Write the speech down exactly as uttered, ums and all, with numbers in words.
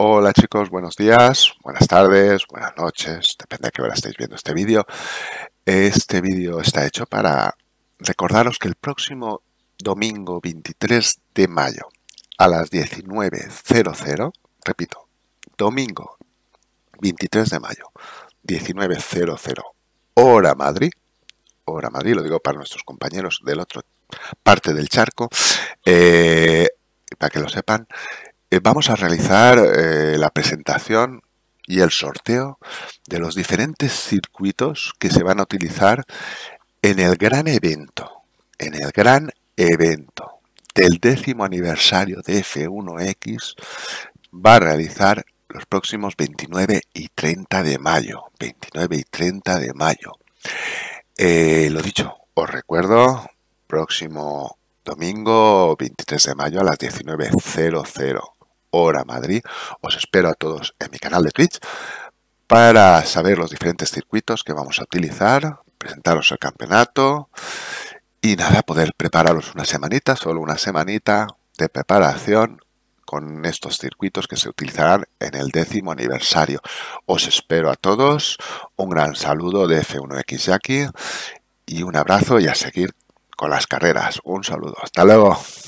Hola chicos, buenos días, buenas tardes, buenas noches, depende de qué hora estéis viendo este vídeo. Este vídeo está hecho para recordaros que el próximo domingo veintitrés de mayo a las diecinueve cero cero, repito, domingo veintitrés de mayo, diecinueve cero cero, hora Madrid, hora Madrid, lo digo para nuestros compañeros del otro parte del charco, eh, para que lo sepan. Eh, vamos a realizar eh, la presentación y el sorteo de los diferentes circuitos que se van a utilizar en el gran evento, en el gran evento del décimo aniversario de F uno X. Va a realizar los próximos veintinueve y treinta de mayo, veintinueve y treinta de mayo. Eh, lo dicho, os recuerdo, próximo domingo veintitrés de mayo a las diecinueve cero cero, hora Madrid. Os espero a todos en mi canal de Twitch para saber los diferentes circuitos que vamos a utilizar, presentaros el campeonato y nada, poder prepararos una semanita, solo una semanita de preparación con estos circuitos que se utilizarán en el décimo aniversario. Os espero a todos, un gran saludo de F uno X Jackie y un abrazo y a seguir con las carreras. Un saludo, hasta luego.